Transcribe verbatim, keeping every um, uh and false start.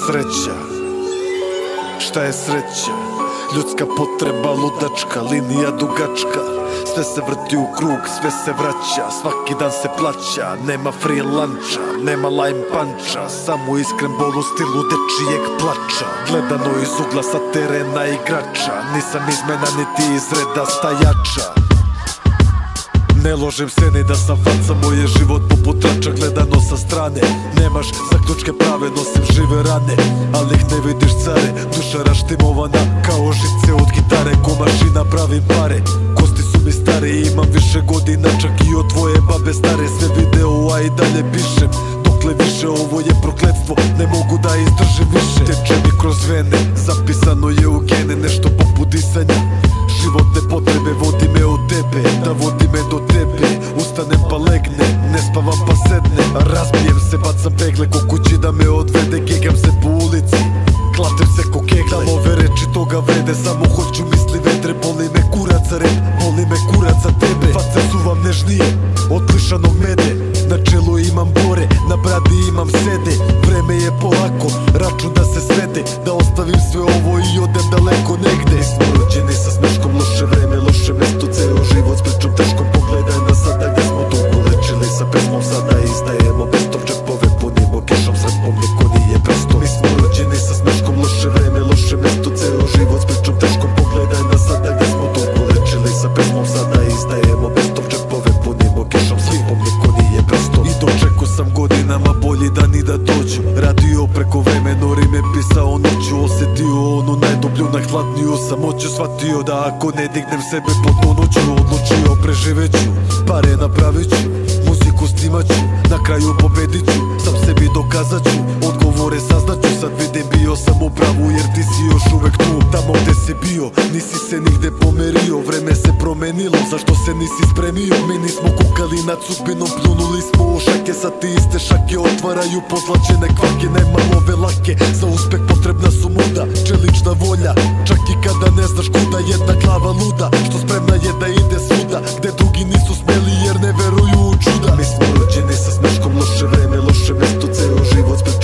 sreća? Šta je sreća? Ljudska potreba ludačka, linija dugačka. Sve se vrti u krug, sve se vraća, svaki dan se plaća. Nema free luncha, nema line puncha, samo iskren bol u stilu dečijeg plača. Gledano iz ugla sa terena igrača, nisam izmena niti iz reda stajača. Ne ložim se ni da sam faca, moj je život poput trača gledano sa strane. Nemaš zaključke prave, nosim žive rane, ali ih ne vidiš care. Duša raštimovana kao žice od gitare, ko mašina pravim pare. Kosti su mi stare i imam više godina, čak i od tvoje babe stare. Sve video, a i dalje pišem, dokle više ovo je prokletstvo, ne mogu da izdržim više. Teče mi kroz vene, zapisano je u gene, nešto poput disanja. Životne potrebe vodi me od tebe, da vodi me do tebe. Ustanem pa legne, ne spavam pa sedne. Razbijem se, bacam pegle ko kući da me odvede. Gegam se po ulici, klatem se ko kegle. Da ove reči toga vrede, samo hoću misli vedre. Boli me kuraca rep, boli me kuraca tebe. Face su vam nežnije od plišanog mede, na čelu imam bore, na bradi imam sede. Vreme je polako, račun da se svede, da ostavim sve ovo i odem daleko negde. Smo rođeni sa smeškom, loše vreme, loše mesto, ceo život s pričom teškom. Pogledaj na sada gde smo dugo lečili, sa pesmom sada izdajemo bestom. Džepove punimo kešom, s repom niko nije presto. Mi smo rođeni sa smeškom, loše vreme, loše mesto, ceo život s pričom teškom. Pogledaj na sada gde smo dugo lečili, sa pesmom sada izdajemo bestom. Džepove punimo kešom, s repom niko nije presto. I dočekao sam godinama bolji dani da dođu, radio preko vremeno rime pisao noću. Osetio onu najdublju, najhladniju samoću, shvatio da ako ne dignem sebe pod noću, odlučio preživeću, pare napraviću, muziku snimaću, na kraju pobediću, sam sebi dokazaću, odgovore saznaću. Sad vidim bio sam u pravu jer ti si još uvek tu, tamo gde si bio, nisi se nigde pomerio. Vreme se promenilo, zašto se nisi spremio? Mi nismo kukali nad sudbinom, pljunuli smo u šake, sad ti iste šake otvaraju pozlačene kvake. Nema love lake, za uspeh potrebna su muda, čelična volja, čak i kada ne znaš kuda. Jedna glava luda, što spremna je da ide svuda, gde drugi nisu smeli jer ne veruju u čuda. Mi smo rođeni sa smeškom, loše vreme, loše mesto, ceo život s pričom